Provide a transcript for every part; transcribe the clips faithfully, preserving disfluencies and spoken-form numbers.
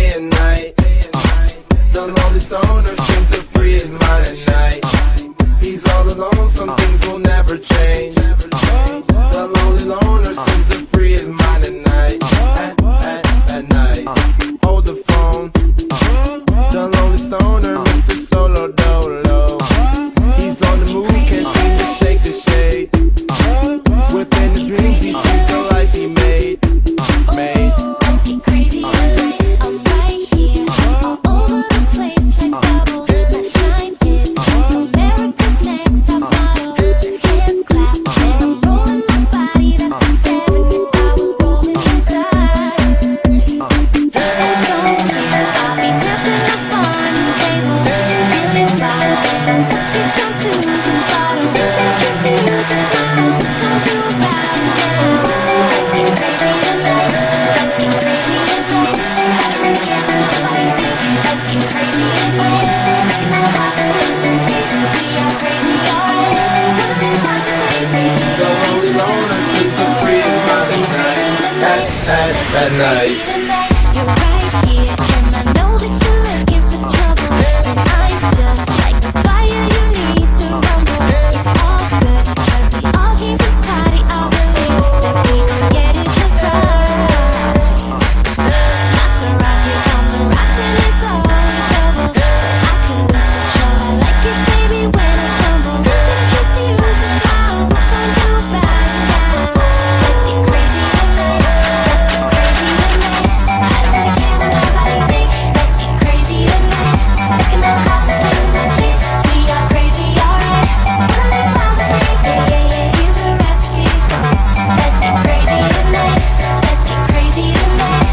day and night. The lonely stoner seems to free his mind at night. He's all alone, some things will never change. The lonely loner seems to free his mind at night. At, at, at night. Hold the phone. The lonely stoner, Mister Solo Dolo. He's on the move, can't seem to shake the shade. Within his dreams, he sees the life he made. Made. Let's get crazy tonight. I'm right here, all over the place like bubbles. That shine is America's Next Top Model. Hands clap, and I'm rolling my body. That's the seven if I was rolling the dice. Don't care, I'll be dancing up on the table, stealing bottle, and I suck it down to the bottom. Thank you to you, just smile, come to about it now. Let's get crazy tonight. Let's get crazy tonight. I don't really care what nobody thinks. Let's get crazy tonight. Making that hot spin and cheese. We are crazy, alright. One of these nights is anything. The lonely loner seems to free his mind at night. At, at, at night. You're right here, and I know that you're looking for trouble. And I'm just like the fire you need to rumble. It's all good, cause we all came to party. I believe that we gon' get it just right. Maserati's on the rocks and it's always double, so I can lose control. I like it, baby, when I stumble. Thank you to you, just smile, come to about it now. Let's get crazy tonight. Let's get crazy tonight. I don't really care what nobody thinks. Let's get crazy tonight. Making that hot spin and cheese. We are crazy, alright. One of these nights is anything. Yeah, yeah, here's a recipe. So let's get crazy tonight. Let's get crazy tonight.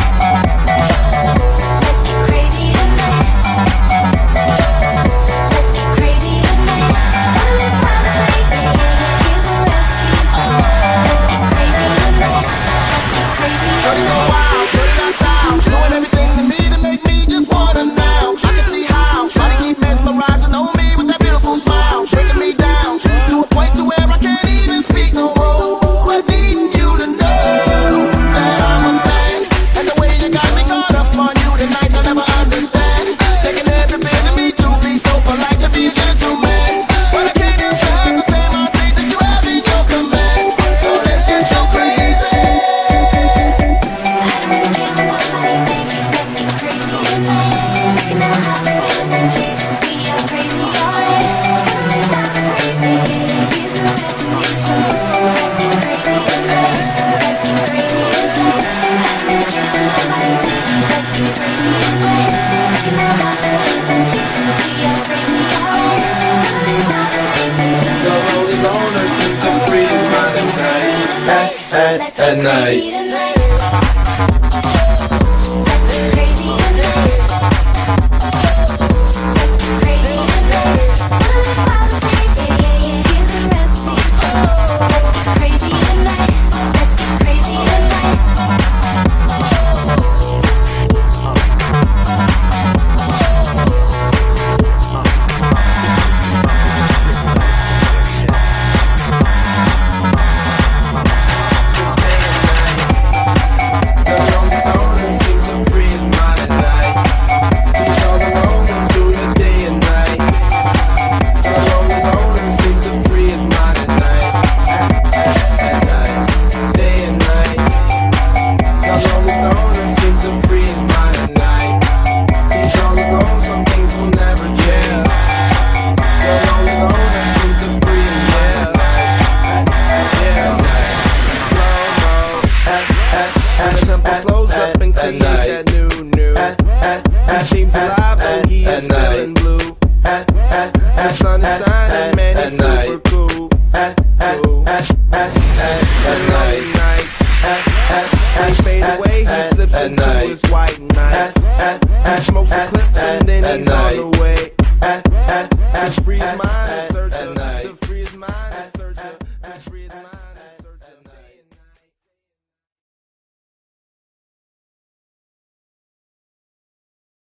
Let's get crazy tonight. Let's get crazy tonight. One of these nights is anything. Yeah, yeah, here's a recipe. So let's get crazy tonight. Let's get crazy Shorty so tonight. wild, shorty got style. She doing everything to me to make me just wanna now. I can see how, shorty keep mesmerizing on me with that beautiful smile, bringing me down to a point to where I can't even speak no more. But needing you to know that I'm a fan, and the way you got me caught up on you tonight, I'll never understand. Taking every bit of me to be so polite, to be a gentleman, but I can't help the same old state that you have in your command. So let's just go crazy. I don't really care what nobody thinks. Let's get crazy tonight. Making that hot spin and cheese. We are crazy, alright. One of these nights is anything. Yeah, yeah, here's a recipe. So let's get crazy tonight. Let's get crazy tonight. I don't really care what nobody thinks. Let's get crazy tonight. Making that hot spin and cheese. We are crazy, alright. One of these nights is anything. The lonely loner seems to free his mind at night. At, at, at night. Let's get crazy tonight. Let's get crazy tonight. One of these nights is anything. Yeah, yeah, here's a recipe. So let's get crazy tonight. Let's get crazy tonight. The lonely stoner seems to free his mind at night. He's all alone through the day and night. The lonely loner seems to free his mind at night. At, at, at night. Day and night. The lonely stoner seems to free his mind at night. He's all alone, some things will never change. The lonely loner seems to free his mind at night. At, at, at, slow-mo. At, at, at, the tempo slows up and cleans that new new. He seems alive though he is feeling blue. The sun is shining, man, he's super cool. Cool. The lonely nights, they fade away, he slips into his white nights. He smokes a clip and then he's on the way. Just free his mind.